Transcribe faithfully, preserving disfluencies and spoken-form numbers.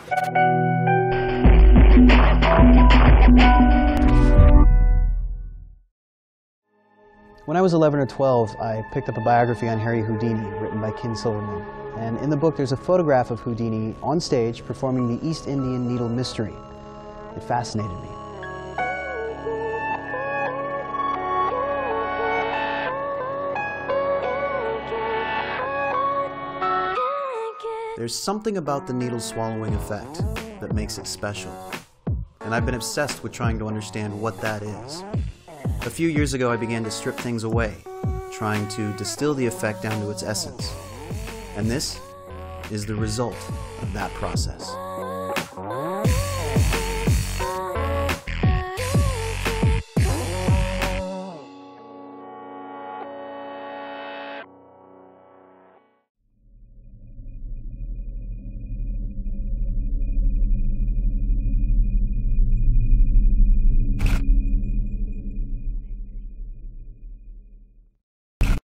When I was eleven or twelve, I picked up a biography on Harry Houdini, written by Ken Silverman. And in the book, there's a photograph of Houdini on stage performing the East Indian Needle Mystery. It fascinated me. There's something about the needle swallowing effect that makes it special. And I've been obsessed with trying to understand what that is. A few years ago, I began to strip things away, trying to distill the effect down to its essence. And this is the result of that process.